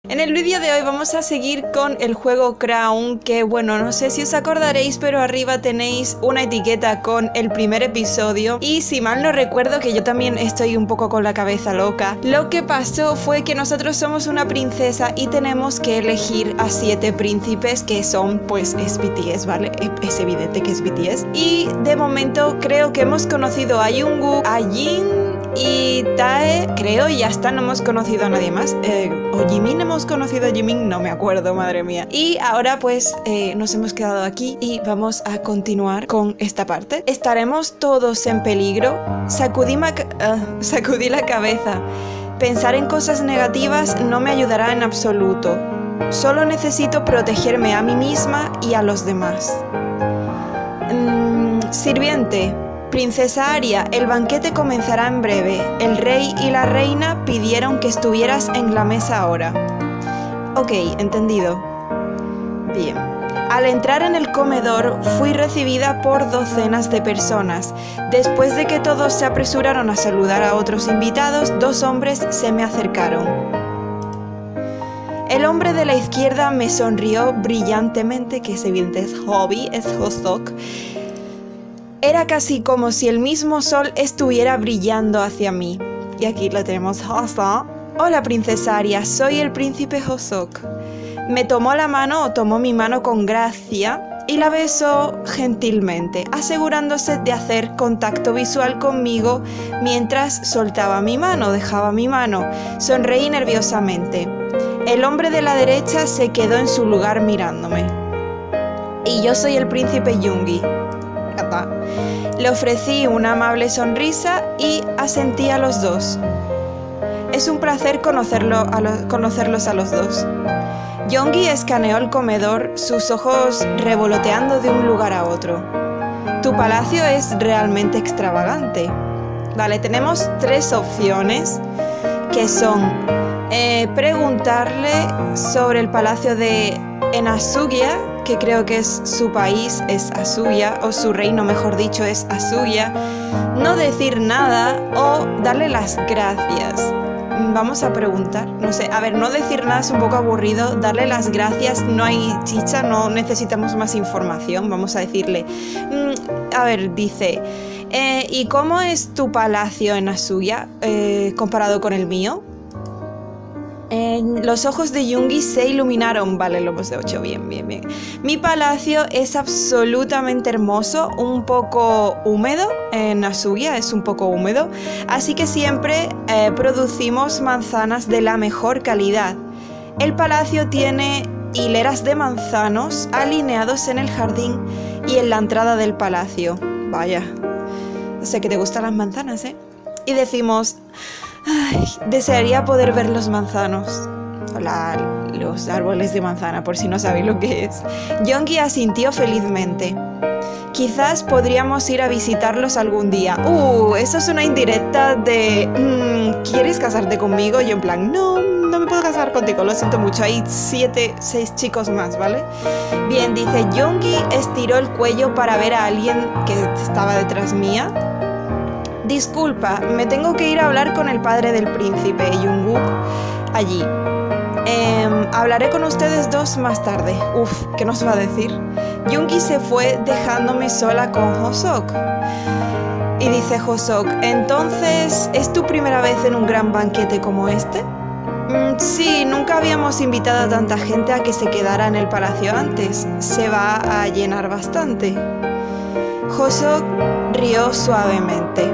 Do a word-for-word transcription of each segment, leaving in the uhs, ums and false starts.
En el vídeo de hoy vamos a seguir con el juego Crown, que bueno, no sé si os acordaréis, pero arriba tenéis una etiqueta con el primer episodio y si mal no recuerdo, que yo también estoy un poco con la cabeza loca, lo que pasó fue que nosotros somos una princesa y tenemos que elegir a siete príncipes que son, pues, es B T S, ¿vale? Es evidente que es B T S. Y de momento creo que hemos conocido a Jungkook, a Jin y Tae, creo, y ya está, no hemos conocido a nadie más. Eh, o Jimin, hemos conocido a Jimin, no me acuerdo, madre mía. Y ahora pues eh, nos hemos quedado aquí y vamos a continuar con esta parte. ¿Estaremos todos en peligro? Sacudí, uh, sacudí la cabeza. Pensar en cosas negativas no me ayudará en absoluto. Solo necesito protegerme a mí misma y a los demás. Mm, sirviente. Princesa Aria, el banquete comenzará en breve. El rey y la reina pidieron que estuvieras en la mesa ahora. Ok, entendido. Bien. Al entrar en el comedor, fui recibida por docenas de personas. Después de que todos se apresuraron a saludar a otros invitados, dos hombres se me acercaron. El hombre de la izquierda me sonrió brillantemente, que es evidente es Hobby, es Hoseok. Era casi como si el mismo sol estuviera brillando hacia mí. Y aquí lo tenemos, Hoseok. Hola, princesa Aria, soy el príncipe Hoseok. Me tomó la mano o tomó mi mano con gracia y la besó gentilmente, asegurándose de hacer contacto visual conmigo mientras soltaba mi mano, dejaba mi mano. Sonreí nerviosamente. El hombre de la derecha se quedó en su lugar mirándome. Y yo soy el príncipe Yoongi. Le ofrecí una amable sonrisa y asentí a los dos. Es un placer conocerlo a lo, conocerlos a los dos. Yoongi escaneó el comedor, sus ojos revoloteando de un lugar a otro. Tu palacio es realmente extravagante. Vale, tenemos tres opciones que son eh, preguntarle sobre el palacio de Enasugia, que creo que es su país, es Asuya, o su reino, mejor dicho, es Asuya, no decir nada o darle las gracias. Vamos a preguntar, no sé, a ver, no decir nada es un poco aburrido, darle las gracias, no hay chicha, no necesitamos más información, vamos a decirle. Mm, a ver, dice, eh, ¿y cómo es tu palacio en Asuya eh, comparado con el mío? Eh, los ojos de Yoongi se iluminaron. Vale, lo hemos hecho bien, bien, bien. Mi palacio es absolutamente hermoso, un poco húmedo. En Asuya es un poco húmedo, así que siempre eh, producimos manzanas de la mejor calidad. El palacio tiene hileras de manzanos alineados en el jardín y en la entrada del palacio. Vaya, sé que te gustan las manzanas, ¿eh? Y decimos... Ay, desearía poder ver los manzanos. Hola, los árboles de manzana, por si no sabéis lo que es. Yoongi asintió felizmente. Quizás podríamos ir a visitarlos algún día. Uh, eso es una indirecta de... Mmm, ¿quieres casarte conmigo? Yo en plan, no, no me puedo casar contigo, lo siento mucho. Hay siete, seis chicos más, ¿vale? Bien, dice, Yoongi estiró el cuello para ver a alguien que estaba detrás mía. Disculpa, me tengo que ir a hablar con el padre del príncipe, Jungkook, allí. Eh, hablaré con ustedes dos más tarde. Uf, ¿qué nos va a decir? Yoongi se fue dejándome sola con Hoseok. Y dice Hoseok, entonces, ¿es tu primera vez en un gran banquete como este? Mm, sí, nunca habíamos invitado a tanta gente a que se quedara en el palacio antes. Se va a llenar bastante. Hoseok rió suavemente.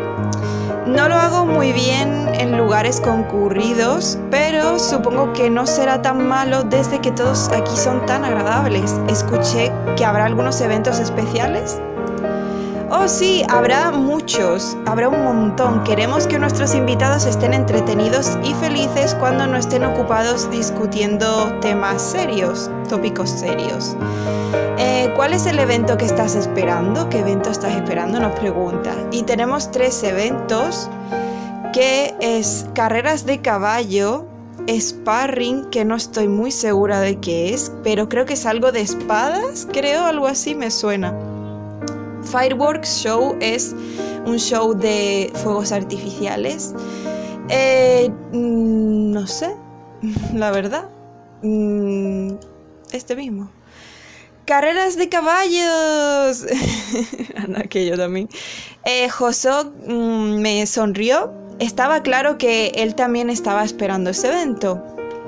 No lo hago muy bien en lugares concurridos, pero supongo que no será tan malo desde que todos aquí son tan agradables. Escuché que habrá algunos eventos especiales. Oh sí, habrá muchos, habrá un montón. Queremos que nuestros invitados estén entretenidos y felices cuando no estén ocupados discutiendo temas serios, tópicos serios. Eh, ¿Cuál es el evento que estás esperando? ¿Qué evento estás esperando? Nos pregunta. Y tenemos tres eventos, que es carreras de caballo, sparring, que no estoy muy segura de qué es, pero creo que es algo de espadas, creo, algo así me suena. Fireworks Show es un show de fuegos artificiales. Eh, no sé, la verdad. Mm, este mismo. ¡Carreras de caballos! Aquello también. Eh, Hosok mmm, me sonrió. Estaba claro que él también estaba esperando ese evento.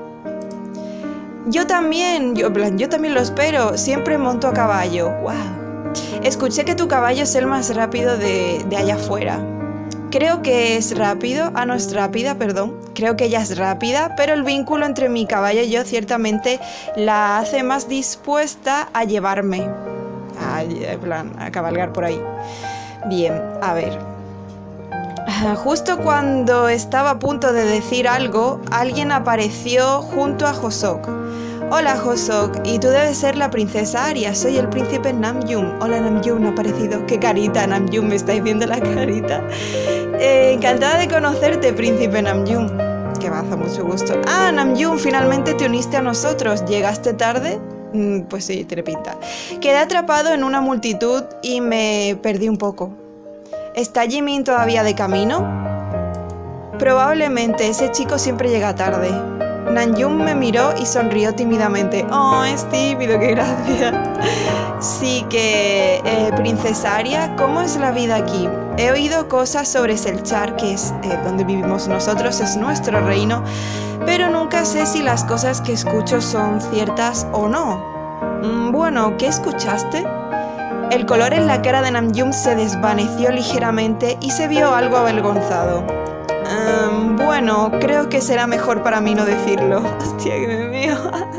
Yo también, yo, yo también lo espero. Siempre monto a caballo. ¡Wow! Escuché que tu caballo es el más rápido de, de allá afuera. Creo que es rápido, ah no es rápida, perdón, creo que ella es rápida, pero el vínculo entre mi caballo y yo ciertamente la hace más dispuesta a llevarme, a, en plan, a cabalgar por ahí. Bien, a ver. Justo cuando estaba a punto de decir algo, alguien apareció junto a Hosok. Hola Hosok, y tú debes ser la princesa Arya, soy el príncipe Namjoon. Hola Namjoon, ha aparecido. Qué carita, Namjoon, me estáis viendo la carita. Eh, encantada de conocerte, príncipe Namjoon. Que baza, mucho gusto. Ah, Namjoon, finalmente te uniste a nosotros. ¿Llegaste tarde? Mm, pues sí, tiene pinta. Quedé atrapado en una multitud y me perdí un poco. ¿Está Jimin todavía de camino? Probablemente, ese chico siempre llega tarde. Namjoon me miró y sonrió tímidamente. Oh, es tímido, qué gracia. Sí que, eh, princesa Arya, ¿cómo es la vida aquí? He oído cosas sobre Selchar, que es eh, donde vivimos nosotros, es nuestro reino, pero nunca sé si las cosas que escucho son ciertas o no. Mm, bueno, ¿qué escuchaste? El color en la cara de Namjoon se desvaneció ligeramente y se vio algo avergonzado. Um, bueno, creo que será mejor para mí no decirlo. Hostia, que me meo.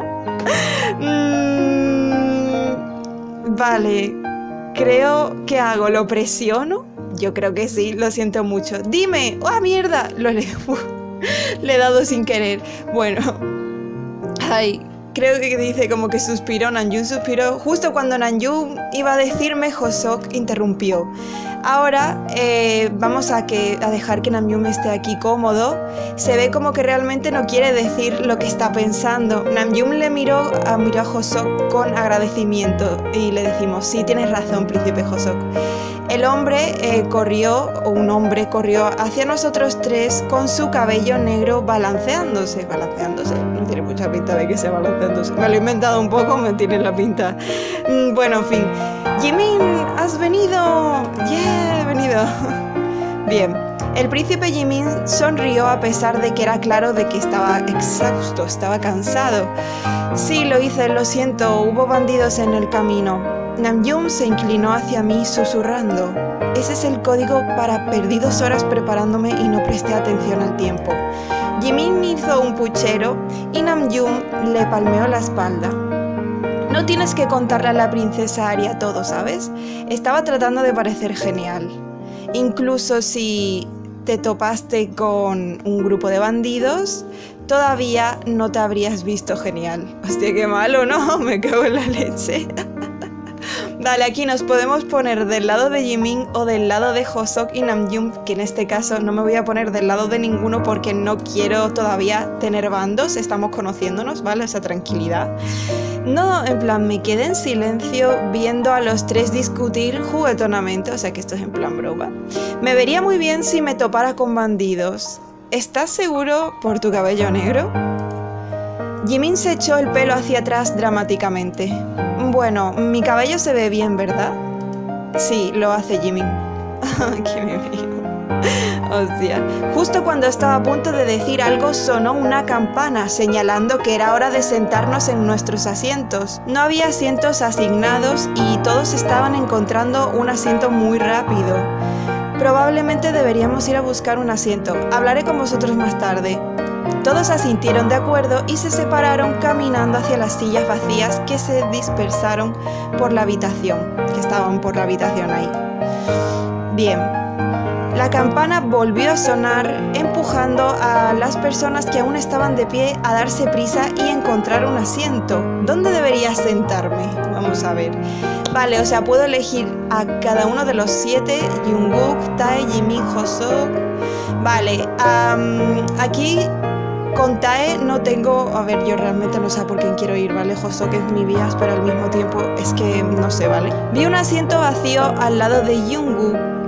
mm, vale, creo que hago, ¿lo presiono? Yo creo que sí, lo siento mucho. Dime, ¡ah, mierda! Lo le... le he dado sin querer. Bueno, ay, creo que dice como que suspiró, Namjoon suspiró. Justo cuando Namjoon iba a decirme, Hosok interrumpió. Ahora eh, vamos a, que, a dejar que Namjoon esté aquí cómodo. Se ve como que realmente no quiere decir lo que está pensando. Namjoon le miró a, miró a Hosok con agradecimiento y le decimos, sí, tienes razón, príncipe Hosok. El hombre eh, corrió, o un hombre corrió hacia nosotros tres con su cabello negro balanceándose. Balanceándose, no tiene mucha pinta de que sea balanceándose. Me lo he inventado un poco, me tiene la pinta. Mm, bueno, en fin. Jimin, ¿has venido? Yeah, he venido. Bien. El príncipe Jimin sonrió a pesar de que era claro de que estaba exhausto, estaba cansado. Sí, lo hice, lo siento, hubo bandidos en el camino. Namjoon se inclinó hacia mí susurrando. Ese es el código para perdí dos horas preparándome y no presté atención al tiempo. Jimin hizo un puchero y Namjoon le palmeó la espalda. No tienes que contarle a la princesa Arya todo, ¿sabes? Estaba tratando de parecer genial. Incluso si te topaste con un grupo de bandidos, todavía no te habrías visto genial. Hostia, qué malo, ¿no? Me cago en la leche. Vale, aquí nos podemos poner del lado de Jimin o del lado de Hosok y Namjoon, que en este caso no me voy a poner del lado de ninguno porque no quiero todavía tener bandos, estamos conociéndonos, ¿vale? Esa tranquilidad. No, en plan, me quedé en silencio viendo a los tres discutir juguetonamente, o sea que esto es en plan broma. Me vería muy bien si me topara con bandidos. ¿Estás seguro por tu cabello negro? Jimin se echó el pelo hacia atrás dramáticamente. Bueno, mi cabello se ve bien, ¿verdad? Sí, lo hace Jimin. ¡Qué me veo! Hostia. Justo cuando estaba a punto de decir algo, sonó una campana, señalando que era hora de sentarnos en nuestros asientos. No había asientos asignados y todos estaban encontrando un asiento muy rápido. Probablemente deberíamos ir a buscar un asiento. Hablaré con vosotros más tarde. Todos asintieron de acuerdo y se separaron caminando hacia las sillas vacías que se dispersaron por la habitación, que estaban por la habitación ahí. Bien, la campana volvió a sonar, empujando a las personas que aún estaban de pie a darse prisa y encontrar un asiento. ¿Dónde debería sentarme? Vamos a ver. Vale, o sea, puedo elegir a cada uno de los siete, Jungkook, Tae, Jimin, Hosok. Vale, um, aquí con Tae no tengo... A ver, yo realmente no sé por quién quiero ir, ¿vale? Hosok es mi bias, pero al mismo tiempo es que no sé, ¿vale? Vi un asiento vacío al lado de Jungkook.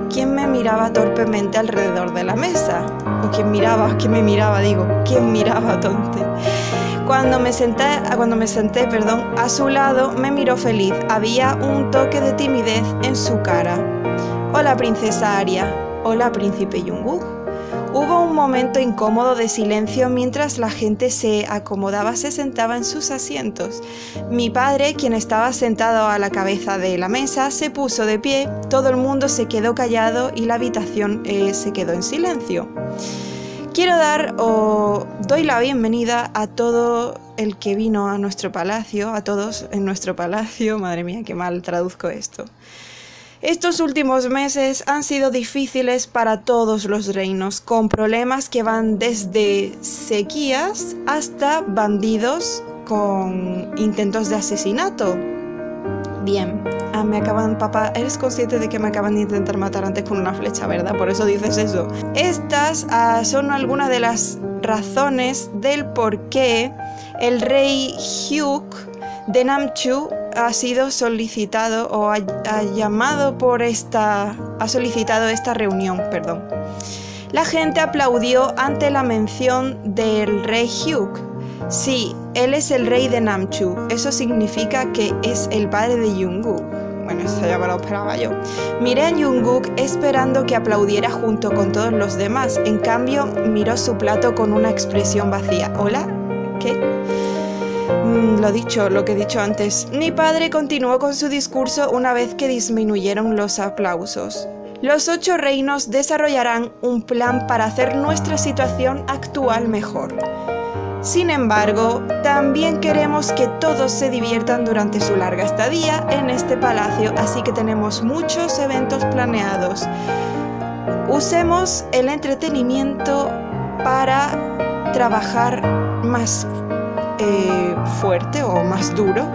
quién me miraba torpemente alrededor de la mesa. O quién miraba, quién me miraba, digo, quién miraba tonte. Cuando me senté, cuando me senté perdón, a su lado, me miró feliz. Había un toque de timidez en su cara. Hola, princesa Aria. Hola, príncipe Jungkook. Hubo un momento incómodo de silencio mientras la gente se acomodaba, se sentaba en sus asientos. Mi padre, quien estaba sentado a la cabeza de la mesa, se puso de pie, todo el mundo se quedó callado y la habitación eh, se quedó en silencio. Quiero dar o doy la bienvenida a todo el que vino a nuestro palacio, a todos en nuestro palacio. Madre mía, qué mal traduzco esto. Estos últimos meses han sido difíciles para todos los reinos, con problemas que van desde sequías hasta bandidos con intentos de asesinato. Bien, ah, me acaban, papá, eres consciente de que me acaban de intentar matar antes con una flecha, ¿verdad? Por eso dices eso. Estas ah, son algunas de las razones del por qué el rey Hyuk de Namchu ha sido solicitado o ha, ha llamado por esta, ha solicitado esta reunión, perdón. La gente aplaudió ante la mención del rey Hyuk. Sí, él es el rey de Namchu. Eso significa que es el padre de Jungkook. Bueno, eso ya me lo esperaba yo. Miré a Jungkook esperando que aplaudiera junto con todos los demás. En cambio, miró su plato con una expresión vacía. ¿Hola? ¿Qué? Mm, lo dicho, lo que he dicho antes. Mi padre continuó con su discurso una vez que disminuyeron los aplausos. Los ocho reinos desarrollarán un plan para hacer nuestra situación actual mejor. Sin embargo, también queremos que todos se diviertan durante su larga estadía en este palacio, así que tenemos muchos eventos planeados. Usemos el entretenimiento para trabajar más eh, fuerte o más duro.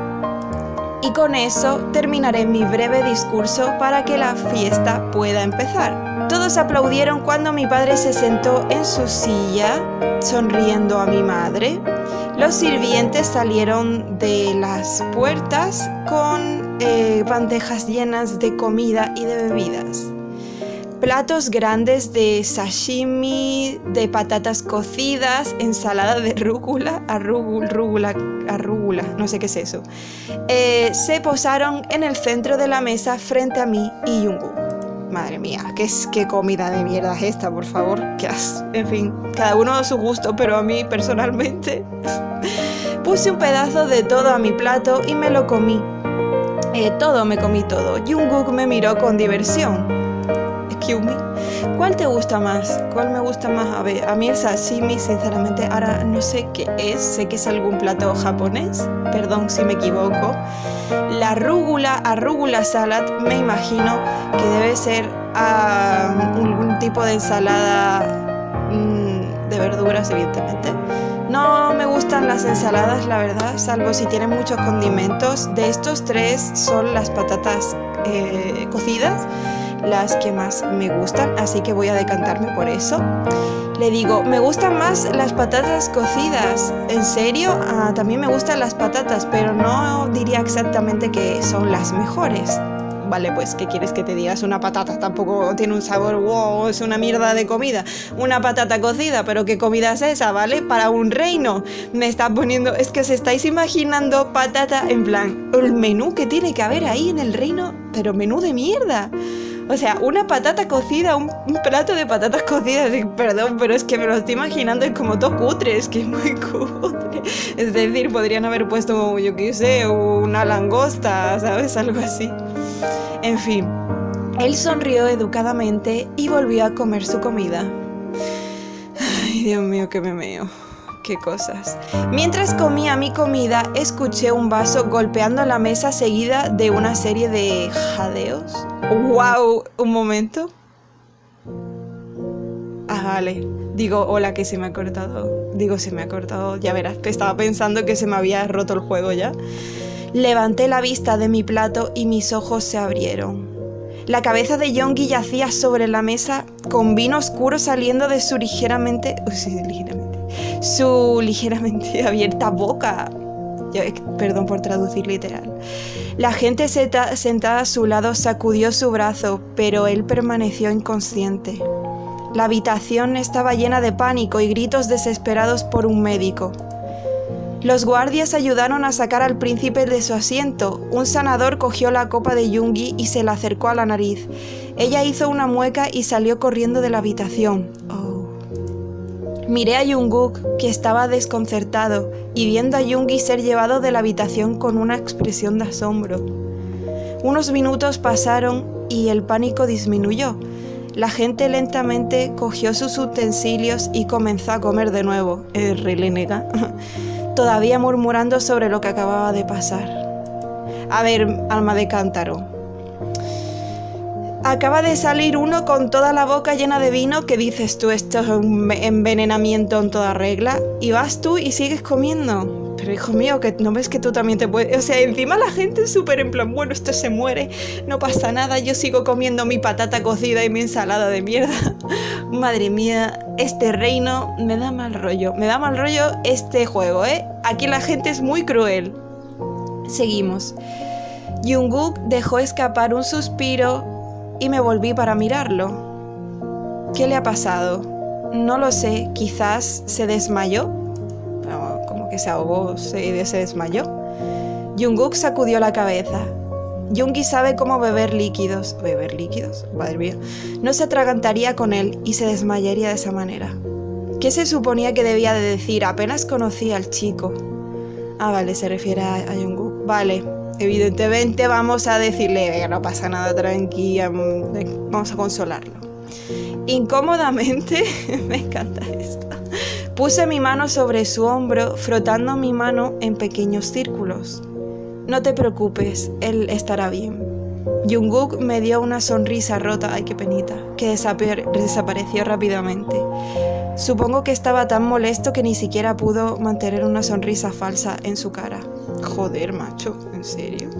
Y con eso terminaré mi breve discurso para que la fiesta pueda empezar. Todos aplaudieron cuando mi padre se sentó en su silla, sonriendo a mi madre. Los sirvientes salieron de las puertas con eh, bandejas llenas de comida y de bebidas. Platos grandes de sashimi, de patatas cocidas, ensalada de rúcula, arrúgula, rúgula, arrúgula, no sé qué es eso. Eh, se posaron en el centro de la mesa frente a mí y Jungkook. Madre mía, ¿qué, es, qué comida de mierda es esta, por favor? ¿Qué has? En fin, cada uno a su gusto, pero a mí personalmente puse un pedazo de todo a mi plato y me lo comí. Eh, todo, me comí todo. Jungkook me miró con diversión. Excuse me. ¿Cuál te gusta más? ¿Cuál me gusta más? A ver, a mí el sashimi, sinceramente, ahora no sé qué es. Sé que es algún plato japonés. Perdón si me equivoco. La arrúgula, arrúgula salad, me imagino que debe ser uh, algún tipo de ensalada mm, de verduras, evidentemente. No me gustan las ensaladas, la verdad, salvo si tienen muchos condimentos. De estos tres son las patatas eh, cocidas las que más me gustan, así que voy a decantarme por eso. Le digo, me gustan más las patatas cocidas. ¿En serio? Ah, también me gustan las patatas, pero no diría exactamente que son las mejores. Vale, pues, ¿qué quieres que te diga? Es una patata, tampoco tiene un sabor, wow, es una mierda de comida. Una patata cocida, pero ¿qué comida es esa, vale? Para un reino. Me está poniendo, es que os estáis imaginando patata en plan, el menú que tiene que haber ahí en el reino, pero menú de mierda. O sea, una patata cocida, un, un plato de patatas cocidas, perdón, pero es que me lo estoy imaginando, es como todo cutre, es que es muy cutre. Es decir, podrían haber puesto, yo qué sé, una langosta, ¿sabes? Algo así. En fin, él sonrió educadamente y volvió a comer su comida. Ay, Dios mío, que me meo. Qué cosas. Mientras comía mi comida, escuché un vaso golpeando la mesa seguida de una serie de jadeos. ¡Wow! Un momento. Ah, vale. Digo, hola, que se me ha cortado. Digo, se me ha cortado. Ya verás, estaba pensando que se me había roto el juego ya. Levanté la vista de mi plato y mis ojos se abrieron. La cabeza de Yongi yacía sobre la mesa con vino oscuro saliendo de su ligeramente... Oh, sí, ligeramente. Su ligeramente abierta boca. Yo, perdón por traducir literal. La gente sentada a su lado sacudió su brazo, pero él permaneció inconsciente. La habitación estaba llena de pánico y gritos desesperados por un médico. Los guardias ayudaron a sacar al príncipe de su asiento. Un sanador cogió la copa de Yoongi y se la acercó a la nariz. Ella hizo una mueca y salió corriendo de la habitación. Oh. Miré a Jungkook, que estaba desconcertado, y viendo a Yoongi ser llevado de la habitación con una expresión de asombro. Unos minutos pasaron y el pánico disminuyó. La gente lentamente cogió sus utensilios y comenzó a comer de nuevo. Eh, relenega. Todavía murmurando sobre lo que acababa de pasar. A ver, alma de cántaro. Acaba de salir uno con toda la boca llena de vino. ¿Qué dices tú? Esto es un envenenamiento en toda regla. Y vas tú y sigues comiendo. Pero hijo mío, que no ves que tú también te puedes... O sea, encima la gente es súper en plan, bueno, esto se muere, no pasa nada, yo sigo comiendo mi patata cocida y mi ensalada de mierda. Madre mía, este reino me da mal rollo. Me da mal rollo este juego, ¿eh? Aquí la gente es muy cruel. Seguimos. Jungkook dejó escapar un suspiro y me volví para mirarlo. ¿Qué le ha pasado? No lo sé, quizás se desmayó. Como que se ahogó, se, se desmayó. Jungkook sacudió la cabeza. Yoongi sabe cómo beber líquidos. ¿Beber líquidos? Madre mía. No se atragantaría con él y se desmayaría de esa manera. ¿Qué se suponía que debía de decir? Apenas conocía al chico. Ah, vale, se refiere a, a Jungkook. Vale, evidentemente vamos a decirle, venga, no pasa nada, tranquila, vamos a consolarlo. Incómodamente, me encanta esto. Puse mi mano sobre su hombro, frotando mi mano en pequeños círculos. No te preocupes, él estará bien. Jungkook me dio una sonrisa rota, ay qué penita, que desapareció rápidamente. Supongo que estaba tan molesto que ni siquiera pudo mantener una sonrisa falsa en su cara. Joder, macho, ¿en serio?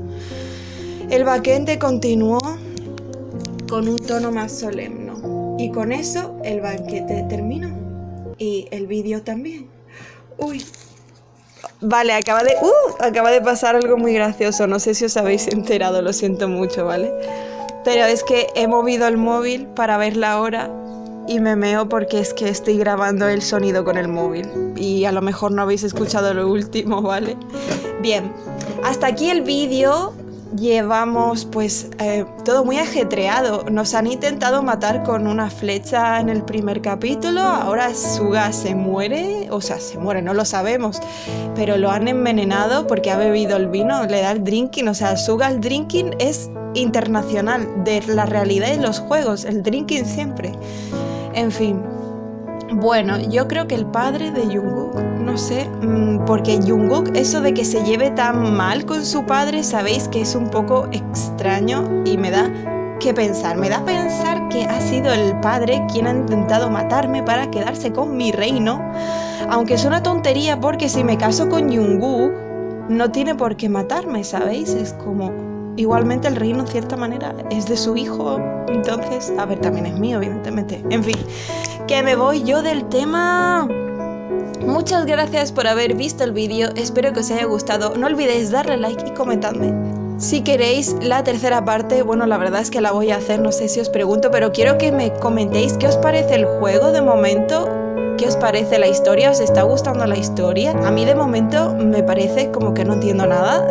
El banquete continuó con un tono más solemne. Y con eso el banquete terminó. Y el vídeo también. Uy. Vale, acaba de... Uh, acaba de pasar algo muy gracioso. No sé si os habéis enterado, lo siento mucho, ¿vale? Pero es que he movido el móvil para ver la hora y me meo porque es que estoy grabando el sonido con el móvil. Y a lo mejor no habéis escuchado lo último, ¿vale? Bien, hasta aquí el vídeo. Llevamos pues eh, todo muy ajetreado. Nos han intentado matar con una flecha en el primer capítulo. Ahora Suga se muere. O sea, se muere, no lo sabemos. Pero lo han envenenado porque ha bebido el vino. Le da el drinking. O sea, Suga el drinking es internacional. De la realidad y los juegos. El drinking siempre. En fin. Bueno, yo creo que el padre de Jungkook, no sé, porque Jungkook, eso de que se lleve tan mal con su padre, sabéis que es un poco extraño y me da que pensar. Me da a pensar que ha sido el padre quien ha intentado matarme para quedarse con mi reino, aunque es una tontería porque si me caso con Jungkook, no tiene por qué matarme, ¿sabéis? Es como... Igualmente el reino en cierta manera es de su hijo, entonces, a ver, también es mío, evidentemente. En fin, que me voy yo del tema. Muchas gracias por haber visto el vídeo, espero que os haya gustado. No olvidéis darle like y comentadme. Si queréis la tercera parte, bueno, la verdad es que la voy a hacer, no sé si os pregunto, pero quiero que me comentéis qué os parece el juego de momento. ¿Qué os parece la historia? ¿Os está gustando la historia? A mí de momento me parece como que no entiendo nada.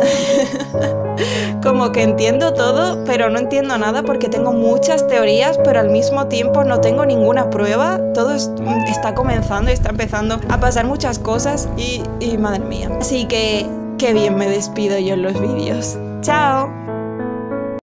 Como que entiendo todo, pero no entiendo nada porque tengo muchas teorías, pero al mismo tiempo no tengo ninguna prueba. Todo es, está comenzando y está empezando a pasar muchas cosas y, y madre mía. Así que qué bien me despido yo en los vídeos. ¡Chao!